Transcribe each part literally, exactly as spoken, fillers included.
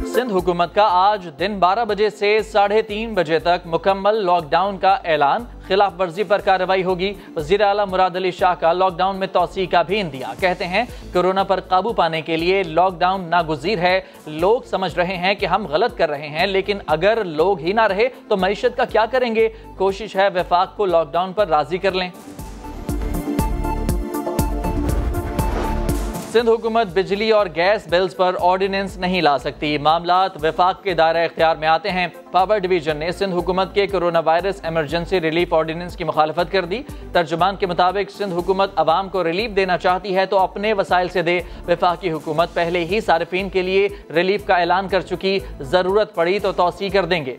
सिंध हुकूमत का आज दिन बारह बजे से साढ़े तीन बजे तक मुकम्मल लॉकडाउन का ऐलान। खिलाफ वर्जी पर कार्रवाई होगी। वज़ीर आला मुराद अली शाह का लॉकडाउन में तौसी का भी इंदिया। कहते हैं कोरोना पर काबू पाने के लिए लॉकडाउन नागुज़ीर है। लोग समझ रहे हैं कि हम गलत कर रहे हैं, लेकिन अगर लोग ही ना रहे तो मईशत का क्या करेंगे। कोशिश है वफाक को लॉकडाउन पर राजी कर लें। सिंध हुकूमत बिजली और गैस बिल्स पर ऑर्डिनेंस नहीं ला सकती। मामलात वफाक के दायरा इख्तियार में आते हैं। पावर डिवीजन ने सिंध हुकूमत के corona virus emergency relief ordinance की मुखालफत कर दी। तर्जुमान के मुताबिक सिंध हुकूमत अवाम को रिलीफ देना चाहती है तो अपने वसाइल से दे। वफाकी हुकूमत पहले ही सारिफीन के लिए रिलीफ का ऐलान कर चुकी, जरूरत पड़ी तो तौसी कर देंगे।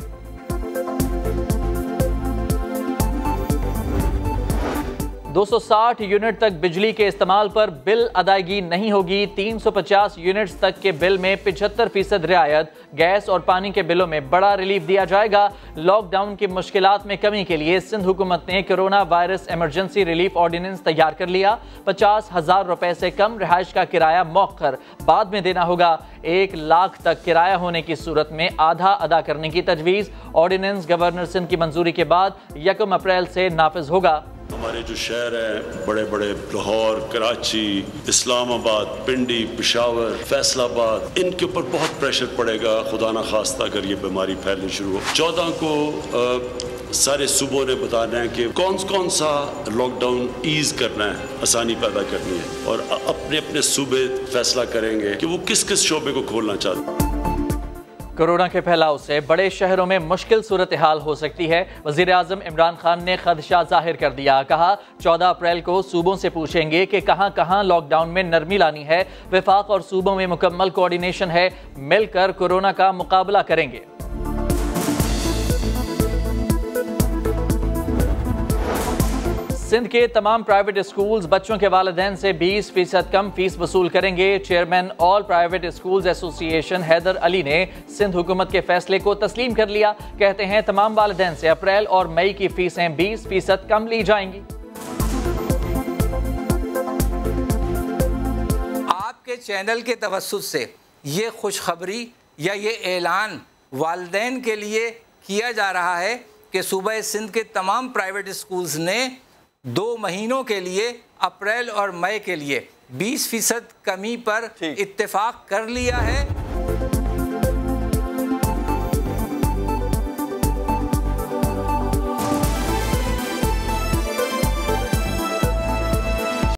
दो सौ साठ यूनिट तक बिजली के इस्तेमाल पर बिल अदायगी नहीं होगी। तीन सौ पचास यूनिट्स तक के बिल में पिछहत्तर फीसद रियायत। गैस और पानी के बिलों में बड़ा रिलीफ दिया जाएगा। लॉकडाउन की मुश्किलात में कमी के लिए सिंध हुकूमत ने corona virus emergency relief ordinance तैयार कर लिया। पचास हजार रुपए से कम रिहाइश का किराया मौखर बाद में देना होगा। एक लाख तक किराया होने की सूरत में आधा अदा करने की तजवीज़। ऑर्डिनेंस गवर्नर सिंध की मंजूरी के बाद यकम अप्रैल से नाफिज होगा। हमारे जो शहर हैं बड़े बड़े लाहौर, कराची, इस्लामाबाद, पिंडी, पेशावर, फैसलाबाद, इनके ऊपर बहुत प्रेशर पड़ेगा खुदा ना खास्ता अगर ये बीमारी फैलनी शुरू हो। चौदह को आ, सारे सूबों ने बताना है कि कौन कौन सा लॉकडाउन ईज करना है, आसानी पैदा करनी है, और अपने अपने सूबे फैसला करेंगे कि वो किस किस शोबे को खोलना चाहते हैं। कोरोना के फैलाव से बड़े शहरों में मुश्किल सूरत हाल हो सकती है। वज़ीर आज़म इमरान खान ने खदशा जाहिर कर दिया। कहा चौदह अप्रैल को सूबों से पूछेंगे कि कहां कहां लॉकडाउन में नरमी लानी है। वफाक और सूबों में मुकम्मल कोऑर्डिनेशन है, मिलकर कोरोना का मुकाबला करेंगे। सिंध के तमाम प्राइवेट स्कूल्स बच्चों के वालिदैन से बीस फीसद कम फीस वसूल करेंगे। Chairman all private schools association Haider Ali ने सिंध हुकूमत के फैसले को तस्लीम कर लिया। कहते हैं तमाम वालिदैन से अप्रैल और मई की फीसें बीस फीसद कम ली जाएंगी। आपके चैनल के तवस्सुत से ये खुशखबरी या ये ऐलान वालिदैन के लिए किया जा रहा है कि सूबा सिंध के तमाम प्राइवेट स्कूल्स ने दो महीनों के लिए अप्रैल और मई के लिए बीस फीसद कमी पर इत्तेफाक कर लिया है।